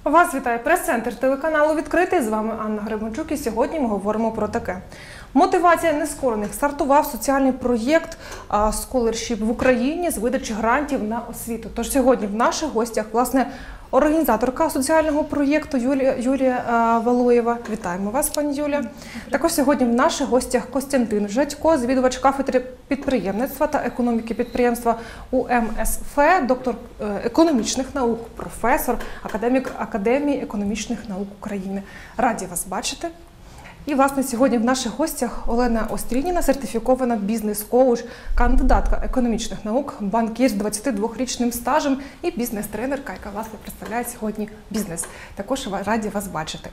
Вас вітає прес-центр телеканалу «Відкритий». З вами Анна Гребенчук і сьогодні ми говоримо про таке. Мотивація нескорених. Стартував соціальний проєкт «Scholarship» в Україні з видачі грантів на освіту. Тож сьогодні в наших гостях, власне, організаторка соціального проєкту Юлія Валуєва. Вітаємо вас, пані Юлія. Також сьогодні в наших гостях Костянтин Жадько, завідувач кафедри підприємництва та економіки підприємства УМСФ, доктор економічних наук, професор, академік Академії економічних наук України. Раді вас бачити. І, власне, сьогодні в наших гостях Олена Острініна, сертифікована бізнес-коуч, кандидатка економічних наук, банкір з 22-річним стажем і бізнес-тренерка, яка, власне, представляє сьогодні бізнес. Також раді вас бачити.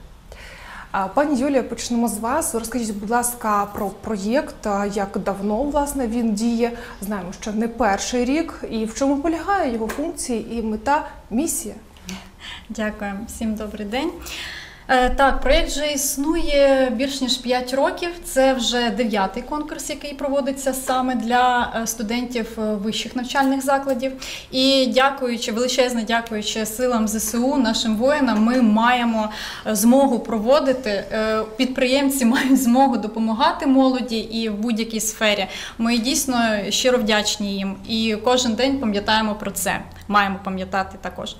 Пані Юлія, почнемо з вас. Розкажіть, будь ласка, про проєкт, як давно, власне, він діє. Знаємо, що не перший рік. І в чому полягає його функції і мета, місія? Дякую. Всім добрий день. Так, проєкт вже існує більш ніж 5 років. Це вже 9-й конкурс, який проводиться саме для студентів вищих навчальних закладів. І величезно дякуючи силам ЗСУ, нашим воїнам, ми маємо змогу проводити, підприємці мають змогу допомагати молоді і в будь-якій сфері. Ми дійсно щиро вдячні їм і кожен день пам'ятаємо про це. Маємо пам'ятати також.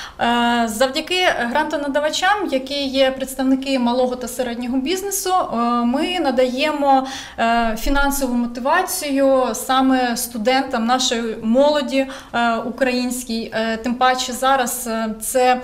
Завдяки грантонадавачам, які є представники малого та середнього бізнесу, ми надаємо фінансову мотивацію саме студентам нашої молоді українській. Тим паче зараз це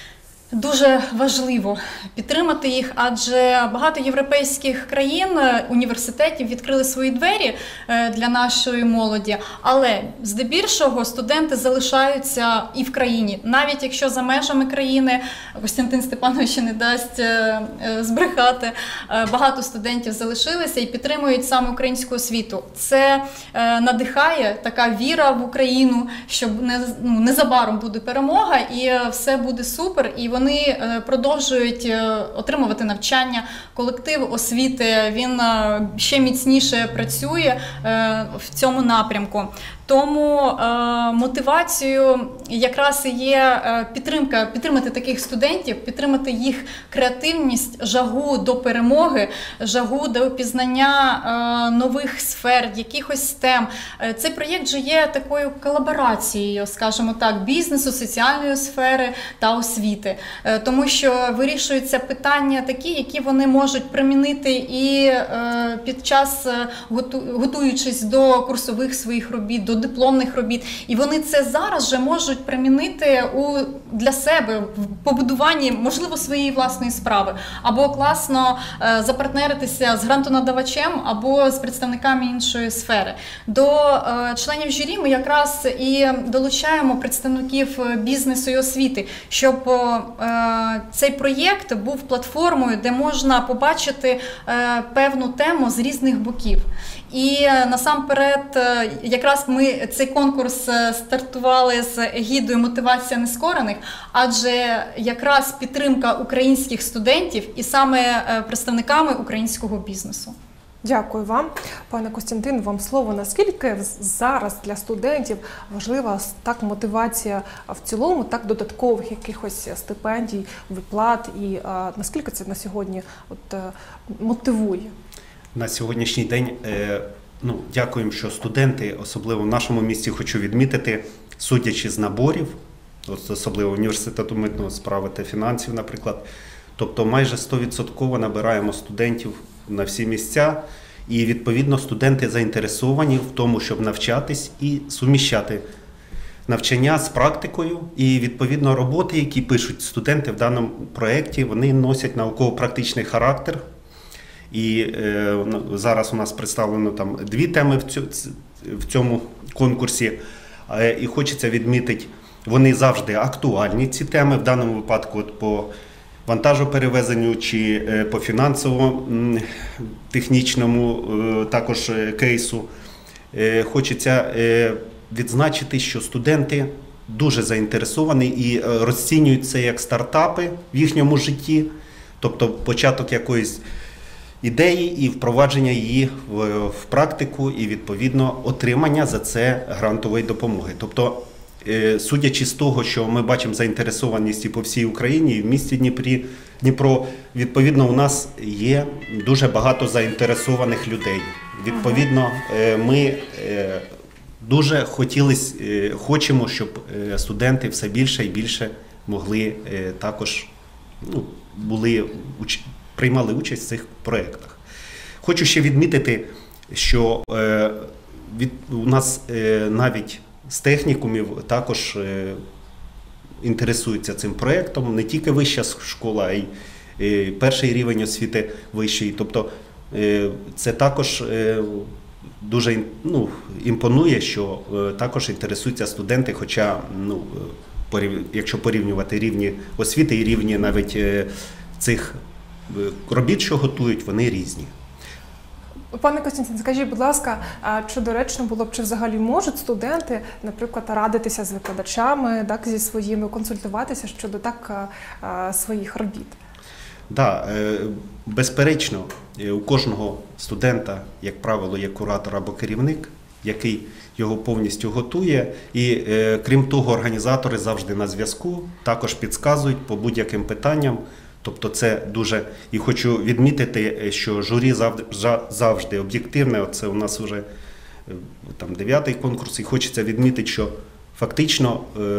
дуже важливо підтримати їх, адже багато європейських країн, університетів відкрили свої двері для нашої молоді, але здебільшого студенти залишаються і в країні. Навіть якщо за межами країни, Костянтин Степанович не дасть збрехати, багато студентів залишилися і підтримують саме українську освіту. Це надихає, така віра в Україну, що незабаром буде перемога і все буде супер, і вони продовжують отримувати навчання. Колектив освіти, він ще міцніше працює в цьому напрямку. Тому мотивацією якраз і є підтримати таких студентів, підтримати їх креативність, жагу до перемоги, жагу до пізнання нових сфер, якихось тем. Цей проєкт же є такою колаборацією, скажімо так, бізнесу, соціальної сфери та освіти. Тому що вирішуються питання такі, які вони можуть примінити і під час, готуючись до курсових своїх робіт, до дипломних робіт. І вони це зараз вже можуть примінити для себе в побудуванні, можливо, своєї власної справи. Або класно запартнеритися з грантонадавачем, або з представниками іншої сфери. До членів журі ми якраз і долучаємо представників бізнесу і освіти, щоб цей проєкт був платформою, де можна побачити певну тему з різних боків. І насамперед, якраз ми цей конкурс стартували з егідою «Мотивація нескорених», адже якраз підтримка українських студентів і саме представниками українського бізнесу. Дякую вам. Пане Костянтин, вам слово. Наскільки зараз для студентів важлива так мотивація в цілому, так додаткових якихось стипендій, виплат, і наскільки це на сьогодні мотивує? На сьогоднішній день дякуємо, що студенти, особливо в нашому місті, хочу відмітити, судячи з наборів, особливо університету митного справи та фінансів, наприклад, тобто майже 100% набираємо студентів на всі місця, і відповідно студенти заінтересовані в тому, щоб навчатись і суміщати навчання з практикою, і відповідно роботи, які пишуть студенти в даному проєкті, вони носять науково-практичний характер. І зараз у нас представлено там 2 теми в цьому конкурсі, і хочеться відмітити, вони завжди актуальні, ці теми, в даному випадку по вантажоперевезенню чи по фінансово-технічному також кейсу. Хочеться відзначити, що студенти дуже заінтересовані і розцінюють це як стартапи в їхньому житті, тобто початок якоїсь ідеї і впровадження її в практику, і відповідно отримання за це грантової допомоги. Тобто судячи з того, що ми бачимо заінтересованість і по всій Україні, і в місті Дніпро, відповідно, у нас є дуже багато заінтересованих людей. Відповідно, ми дуже хочемо, щоб студенти все більше і більше могли також приймали участь в цих проєктах. Хочу ще відмітити, що у нас навіть з технікумів також інтересуються цим проєктом, не тільки вища школа, а й перший рівень освіти вищий. Тобто це також дуже імпонує, що також інтересуються студенти, хоча, якщо порівнювати рівні освіти і рівні навіть цих робіт, що готують, вони різні. Пане Костянтин, скажіть, будь ласка, чи доречно було б, чи взагалі можуть студенти, наприклад, радитися з викладачами, так, зі своїми, консультуватися щодо своїх робіт? Так, безперечно, у кожного студента, як правило, є куратор або керівник, який його повністю готує. І крім того, організатори завжди на зв'язку, також підказують по будь-яким питанням. Тобто це дуже, і хочу відмітити, що журі завжди об'єктивне, це у нас вже 9-й конкурс, і хочеться відмітити, що фактично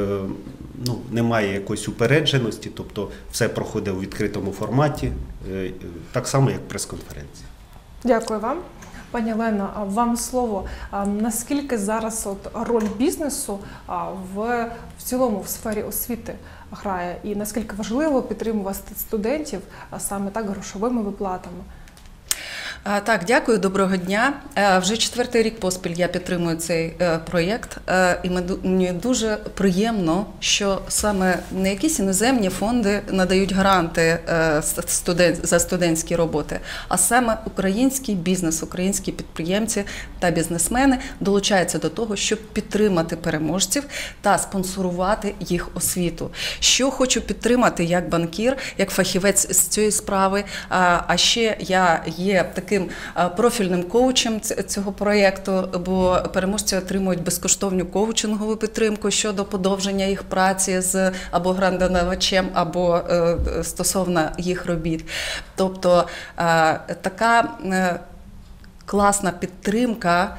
немає якоїсь упередженості, тобто все проходить у відкритому форматі, так само, як прес-конференція. Дякую вам. Пані Олено, вам слово. Наскільки зараз роль бізнесу в цілому в сфері освіти грає і наскільки важливо підтримувати студентів саме так грошовими виплатами? Так, дякую, доброго дня. Вже 4-й рік поспіль я підтримую цей проєкт, і мені дуже приємно, що саме не якісь іноземні фонди надають гранти за студентські роботи, а саме український бізнес, українські підприємці та бізнесмени долучаються до того, щоб підтримати переможців та спонсорувати їх освіту. Що хочу підтримати як банкір, як фахівець з цієї справи, а ще я є таким профільним коучем цього проєкту, бо переможці отримують безкоштовну коучингову підтримку щодо подовження їх праці з або грантодавачем, або стосовно їх робіт. Тобто така класна підтримка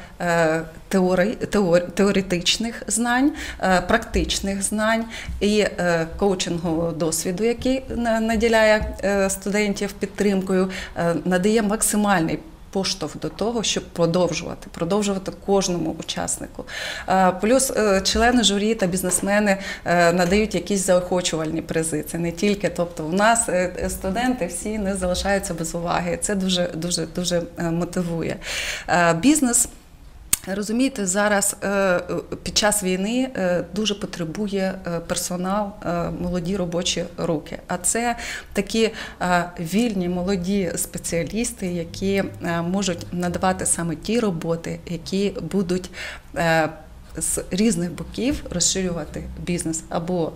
теоретичних знань, практичних знань і коучингового досвіду, який наділяє студентів підтримкою, надає максимальний поштовх до того, щоб продовжувати кожному учаснику. Плюс члени журі та бізнесмени надають якісь заохочувальні призи. Це не тільки, тобто у нас студенти всі не залишаються без уваги. Це дуже мотивує. Бізнес, розумієте, зараз під час війни дуже потребує персонал, молоді робочі руки. А це такі вільні, молоді спеціалісти, які можуть надавати саме ті роботи, які будуть з різних боків розширювати бізнес або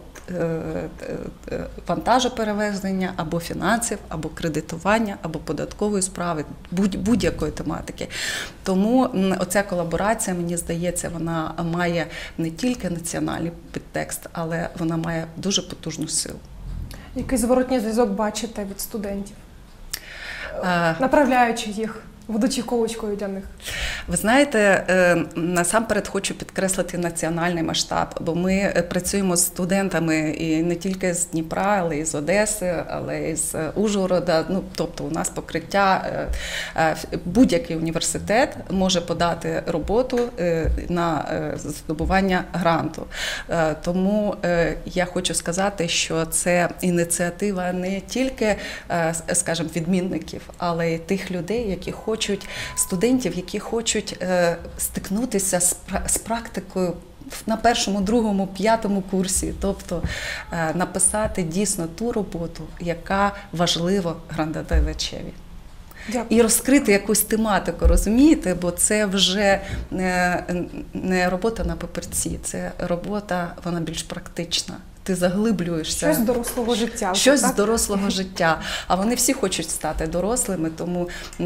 вантажоперевезення, або фінансів, або кредитування, або податкової справи, будь-якої тематики. Тому оця колаборація, мені здається, вона має не тільки національний підтекст, але вона має дуже потужну силу. Який зворотній зв'язок бачите від студентів, направляючи їх? Будучи коучкою для них? Ви знаєте, насамперед хочу підкреслити національний масштаб, бо ми працюємо з студентами і не тільки з Дніпра, але і з Одеси, але і з Ужгорода. Тобто у нас покриття, будь-який університет може подати роботу на здобування гранту. Тому я хочу сказати, що це ініціатива не тільки, скажімо, відмінників, але й тих людей, які хочуть, студентів, які хочуть стикнутися з практикою на першому, другому, п'ятому курсі, тобто написати дійсно ту роботу, яка важлива грантодавачеві. І розкрити якусь тематику, розумієте? Бо це вже не робота на папірці, це робота, вона більш практична. ти заглиблюєшся. Щось з дорослого життя. Щось так? з дорослого життя. А вони всі хочуть стати дорослими, тому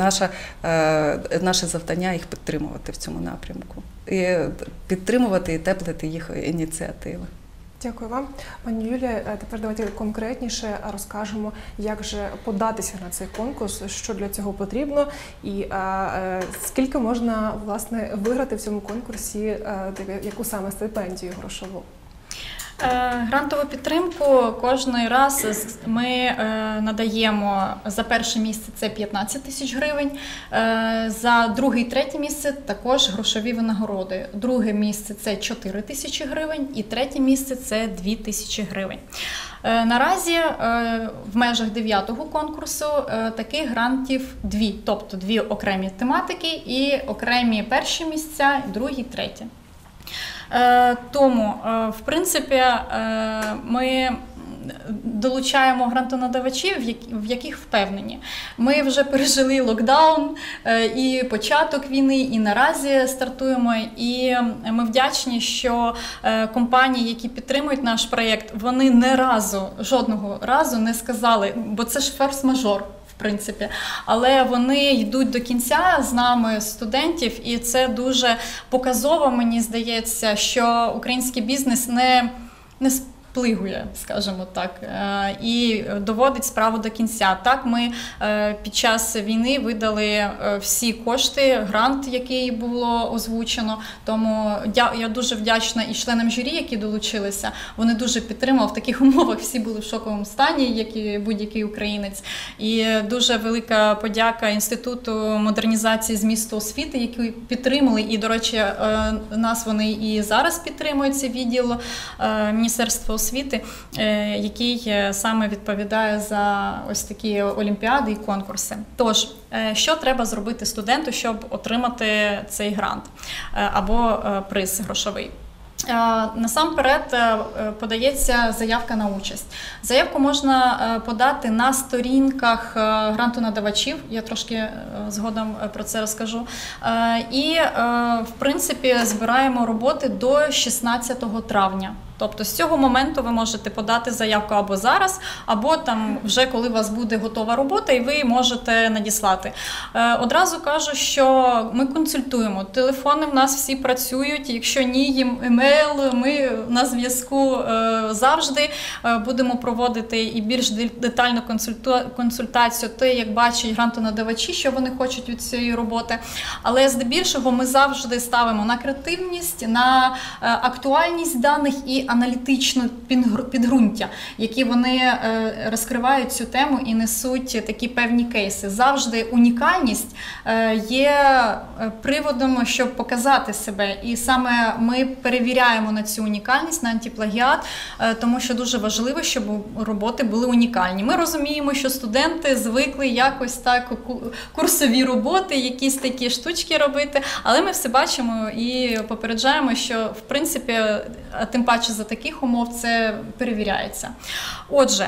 наше завдання їх підтримувати в цьому напрямку. І підтримувати і теплити їх ініціативи. Дякую вам. Пані Юлія, тепер давайте конкретніше розкажемо, як же податися на цей конкурс, що для цього потрібно і скільки можна, власне, виграти в цьому конкурсі, яку саме стипендію грошову. Грантову підтримку кожний раз ми надаємо. За перше місце це 15 тисяч гривень, за друге і третє місце також грошові винагороди. Друге місце це 4 тисячі гривень і третє місце це 2 тисячі гривень. Наразі в межах 9-го конкурсу таких грантів 2, тобто 2 окремі тематики і окремі перші місця, другі, треті. Тому, в принципі, ми долучаємо грантонадавачів, в яких впевнені. Ми вже пережили локдаун і початок війни, і наразі стартуємо. І ми вдячні, що компанії, які підтримують наш проєкт, вони жодного разу не сказали, бо це ж форс-мажор. В принципі, але вони йдуть до кінця з нами, студентів, і це дуже показово, мені здається, що український бізнес не сплигує, скажімо так, і доводить справу до кінця. Так, ми під час війни видали всі кошти, грант, який було озвучено, тому я дуже вдячна і членам журі, які долучилися. Вони дуже підтримали. В таких умовах всі були в шоковому стані, як і будь-який українець. І дуже велика подяка Інституту модернізації змісту освіти, які підтримали. І, до речі, нас вони і зараз підтримують, цей відділ Міністерства освіти, який саме відповідає за ось такі олімпіади і конкурси. Тож, що треба зробити студенту, щоб отримати цей грант або приз грошовий? Насамперед подається заявка на участь. Заявку можна подати на сторінках грантонадавачів, я трошки згодом про це розкажу. І, в принципі, збираємо роботи до 16 травня. Тобто з цього моменту ви можете подати заявку або зараз, або там вже коли у вас буде готова робота і ви можете надіслати. Одразу кажу, що ми консультуємо. Телефони в нас всі працюють, якщо ні, емейл, ми на зв'язку завжди будемо проводити і більш детальну консультацію, те, як бачать грантонадавачі, що вони хочуть від цієї роботи. Але здебільшого ми завжди ставимо на креативність, на актуальність даних і аналітичне підґрунтя, які вони розкривають цю тему і несуть такі певні кейси. Завжди унікальність є приводом, щоб показати себе. І саме ми перевіряємо на цю унікальність, на антиплагіат, тому що дуже важливо, щоб роботи були унікальні. Ми розуміємо, що студенти звикли якось так курсові роботи, якісь такі штучки робити, але ми все бачимо і попереджаємо, що, в принципі, тим паче за таких умов це перевіряється. Отже,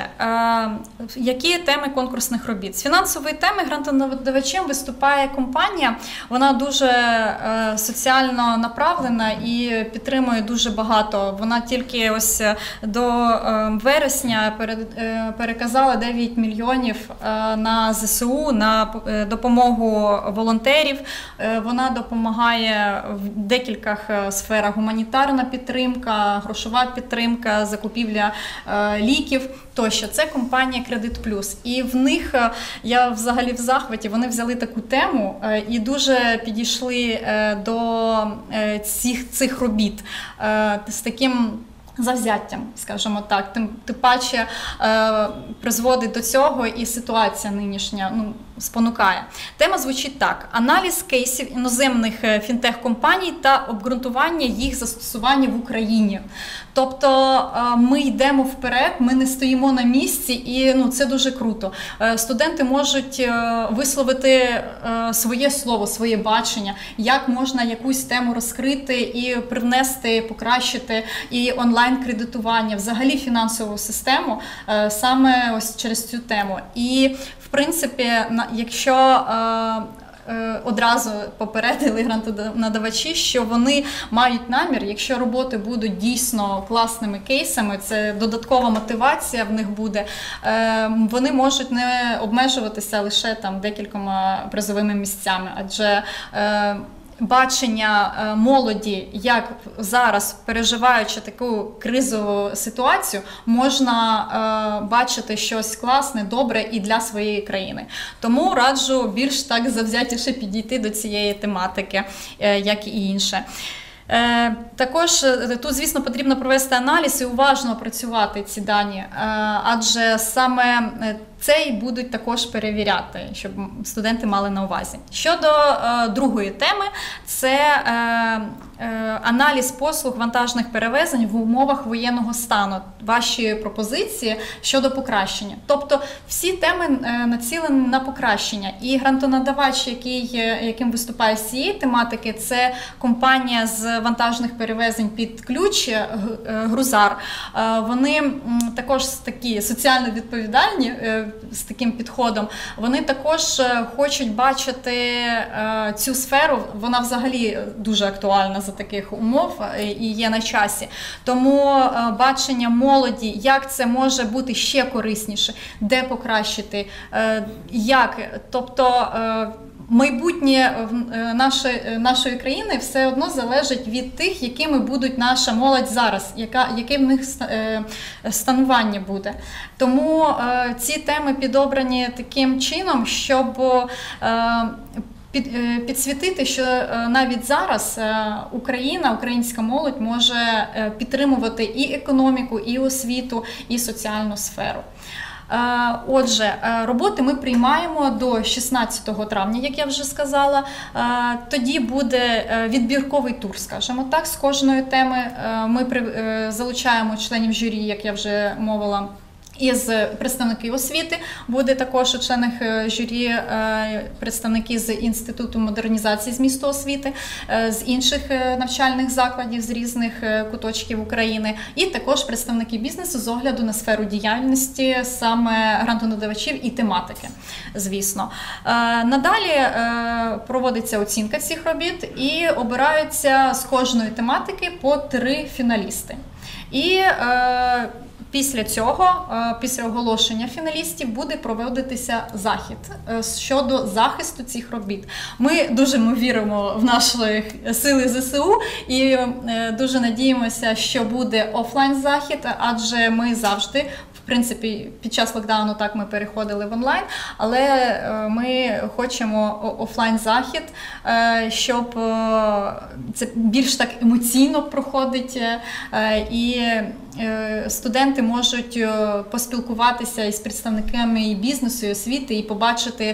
які теми конкурсних робіт? З фінансової теми грантонадавачем виступає компанія. Вона дуже соціально направлена і підтримує дуже багато. Вона тільки ось до вересня переказала 9 мільйонів на ЗСУ, на допомогу волонтерів. Вона допомагає в декількох сферах: гуманітарна підтримка, грошова підтримка, закупівля ліків тощо. Це компанія Кредит Плюс. І в них, я взагалі в захваті, вони взяли таку тему і дуже підійшли до цих робіт з таким завзяттям, скажімо так, тим паче призводить до цього і ситуація нинішня спонукає. Тема звучить так: аналіз кейсів іноземних фінтех-компаній та обґрунтування їх застосування в Україні. Тобто ми йдемо вперед, ми не стоїмо на місці, і це дуже круто. Студенти можуть висловити своє слово, своє бачення, як можна якусь тему розкрити і привнести, покращити і онлайн-кредитування, взагалі фінансову систему, саме ось через цю тему. І, в принципі, якщо одразу попередили грантонадавачі, що вони мають намір, якщо роботи будуть дійсно класними кейсами, це додаткова мотивація в них буде, вони можуть не обмежуватися лише там декількома призовими місцями, адже бачення молоді, як зараз, переживаючи таку кризову ситуацію, можна бачити щось класне, добре і для своєї країни. Тому раджу більш так завзятіше підійти до цієї тематики, як і інше. Також тут, звісно, потрібно провести аналіз і уважно опрацювати ці дані, адже саме це і будуть також перевіряти, щоб студенти мали на увазі. Щодо другої теми, це аналіз послуг вантажних перевезень в умовах воєнного стану. Ваші пропозиції щодо покращення. Тобто всі теми націлені на покращення. І грантонадавач, яким виступає з цієї тематики, це компанія з вантажних перевезень під ключ, Грузар. Вони також такі соціально відповідальні, з таким підходом, вони також хочуть бачити цю сферу, вона взагалі дуже актуальна за таких умов і є на часі. Тому бачення молоді, як це може бути ще корисніше, де покращити, як, тобто майбутнє нашої країни все одно залежить від тих, якими будуть наша молодь зараз, яке в них станування буде. Тому ці теми підобрані таким чином, щоб підсвітити, що навіть зараз Україна, українська молодь може підтримувати і економіку, і освіту, і соціальну сферу. Отже, роботи ми приймаємо до 16 травня, як я вже сказала. Тоді буде відбірковий тур, скажімо так, з кожної теми. Ми залучаємо членів журі, як я вже мовила, із представників освіти, буде також у членах журі представники з Інституту модернізації змісту освіти, з інших навчальних закладів, з різних куточків України, і також представники бізнесу з огляду на сферу діяльності саме грантонадавачів і тематики, звісно. Надалі проводиться оцінка цих робіт і обираються з кожної тематики по 3 фіналісти. І після цього, після оголошення фіналістів, буде проводитися захід щодо захисту цих робіт. Ми дуже віримо в наші сили ЗСУ і дуже надіємося, що буде офлайн-захід, адже ми завжди, в принципі, під час локдауну так ми переходили в онлайн, але ми хочемо офлайн-захід, щоб це більш так емоційно проходить і студенти можуть поспілкуватися із представниками і бізнесу, і освіти, і побачити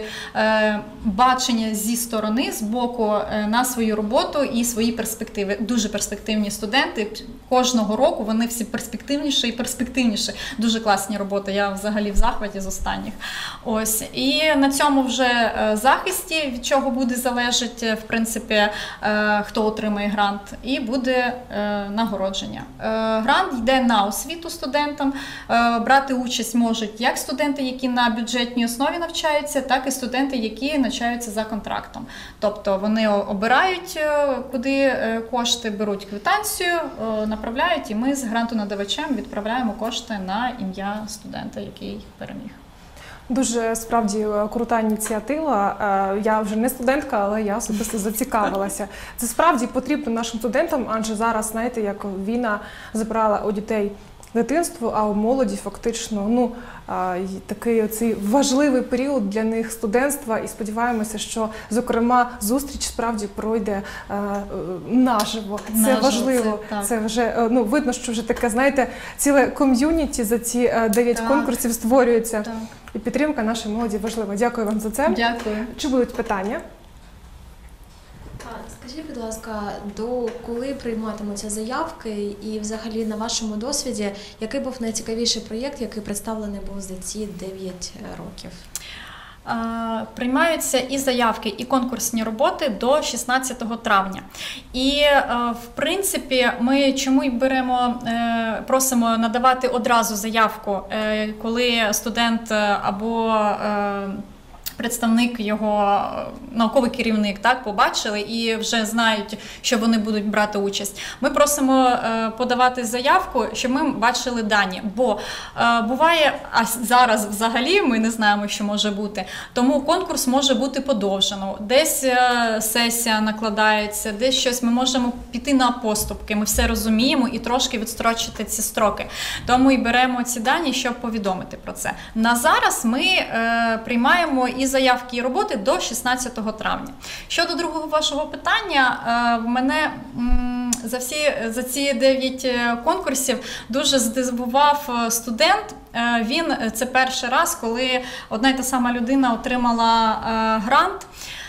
бачення зі сторони, з боку на свою роботу і свої перспективи. Дуже перспективні студенти. Кожного року вони всі перспективніші і перспективніші. Дуже класні роботи. Я взагалі в захваті з останніх. Ось. І на цьому вже захисті, від чого буде залежати, в принципі, хто отримає грант, і буде нагородження. Грант йде на освіту студентам. Брати участь можуть як студенти, які на бюджетній основі навчаються, так і студенти, які навчаються за контрактом. Тобто вони обирають, куди кошти, беруть квитанцію, направляють, і ми з грантонадавачем відправляємо кошти на ім'я студента, який переміг. Дуже, справді, крута ініціатива. Я вже не студентка, але я особисто зацікавилася. Це справді потрібно нашим студентам, адже зараз, знаєте, як війна забрала у дітей дитинство, а у молоді фактично такий оцей важливий період для них студентства. І сподіваємося, що, зокрема, зустріч справді пройде наживо. Це важливо. Це вже видно, що вже таке, знаєте, ціле ком'юніті за ці 9 конкурсів створюється. Так. І підтримка нашої молоді важлива. Дякую вам за це. Дякую. Чи будуть питання? Скажіть, будь ласка, коли прийматимуться заявки і взагалі на вашому досвіді, який був найцікавіший проєкт, який представлений був за ці 9 років? Приймаються і заявки, і конкурсні роботи до 16 травня. І, в принципі, ми чому й просимо надавати одразу заявку, коли студент або представник, його науковий керівник, так, побачили і вже знають, що вони будуть брати участь. Ми просимо подавати заявку, щоб ми бачили дані, бо буває, а зараз взагалі ми не знаємо, що може бути, тому конкурс може бути подовжено, десь сесія накладається, десь щось, ми можемо піти на поступки, ми все розуміємо і трошки відстрочити ці строки. Тому і беремо ці дані, щоб повідомити про це. На зараз ми приймаємо і заявки, і роботи до 16 травня. Щодо другого вашого питання, мене за ці 9 конкурсів дуже здивував студент. Це перший раз, коли одна й та сама людина отримала грант.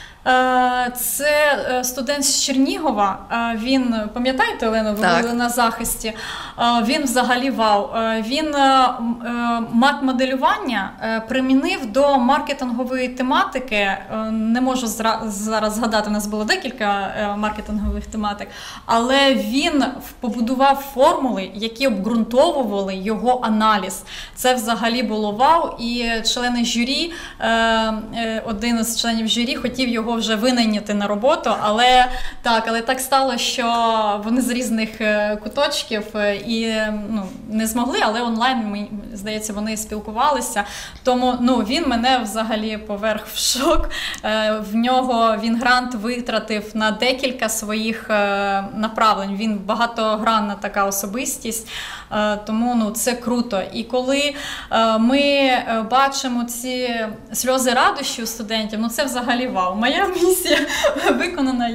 Це студент з Чернігова, він, пам'ятаєте, Олено, ви були на захисті, він взагалі вау, він мат-моделювання примінив до маркетингової тематики, не можу зараз згадати, у нас було декілька маркетингових тематик, але він побудував формули, які обґрунтовували його аналіз. Це взагалі було вау, і члени журі, один із членів журі хотів його вже винайняти на роботу, але так стало, що вони з різних куточків і не змогли, але онлайн, здається, вони спілкувалися. Тому він мене взагалі поверх в шок. Він грант витратив на декілька своїх направлень. Він багатогранна така особистість, тому це круто. І коли ми бачимо ці сльози радощі у студентів, це взагалі вау. Моя місія виконана,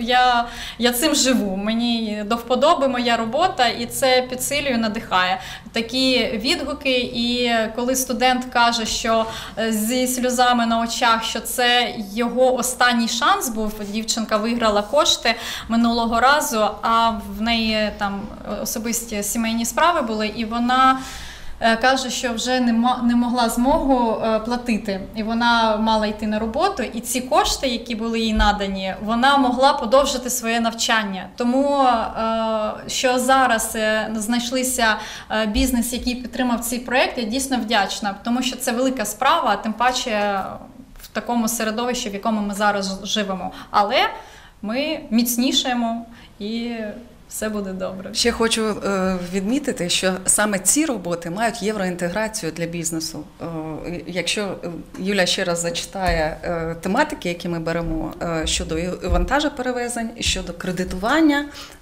я цим живу. Мені до вподоби моя робота, і це підсилює, надихає. Такі відгуки, і коли студент каже, що зі сльозами на очах, що це його останній шанс був, дівчинка виграла кошти минулого разу, а в неї там особисті сімейні справи були, і вона каже, що вже не могла змогу платити, і вона мала йти на роботу, і ці кошти, які були їй надані, вона могла подовжити своє навчання. Тому, що зараз знайшлися бізнес, який підтримав цей проєкт, я дійсно вдячна, тому що це велика справа, тим паче в такому середовищі, в якому ми зараз живемо. Але ми міцнішаємо і все буде добре. Ще хочу відмітити, що саме ці роботи мають євроінтеграцію для бізнесу. Якщо Юля ще раз зачитає тематики, які ми беремо щодо вантажоперевезень, щодо кредитування,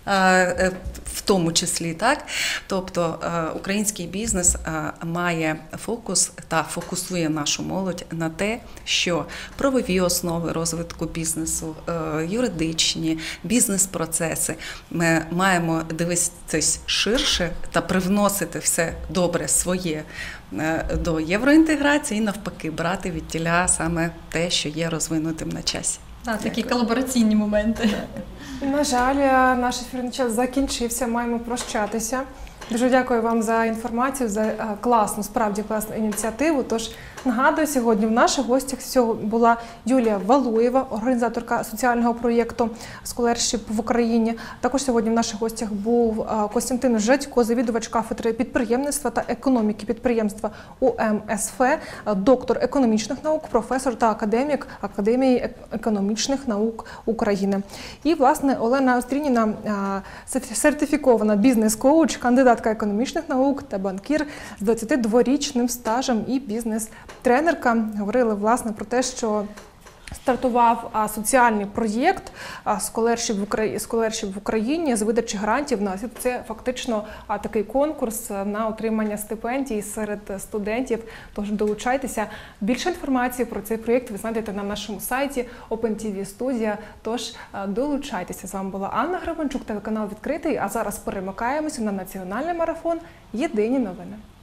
в тому числі, так? Тобто український бізнес має фокус та фокусує нашу молодь на те, що правові основи розвитку бізнесу, юридичні, бізнес-процеси, ми маємо дивитись ширше та привносити все добре своє до євроінтеграції і навпаки брати від тіля саме те, що є розвинутим на часі. Так, такі колабораційні моменти. На жаль, наш ефірний час закінчився, маємо прощатися. Дуже дякую вам за інформацію, за класну, справді класну ініціативу. Тож нагадую, сьогодні в наших гостях була Юлія Валуєва, організаторка соціального проєкту Scholarship в Україні. Також сьогодні в наших гостях був Костянтин Жадько, завідувач кафедри підприємництва та економіки підприємства УМСФ, доктор економічних наук, професор та академік Академії економічних наук України. І, власне, Олена Острініна, сертифікована бізнес-коуч, кандидатка економічних наук та банкір з 22-річним стажем і бізнес-тренерка. Говорили, власне, про те, що стартував соціальний проєкт Scholarship в Україні з видачі грантів. Це фактично такий конкурс на отримання стипендій серед студентів. Тож долучайтеся. Більше інформації про цей проєкт ви знайдете на нашому сайті OpenTV Studio. Тож долучайтеся. З вами була Анна Гребенчук, телеканал «Відкритий». А зараз перемикаємося на національний марафон «Єдині новини».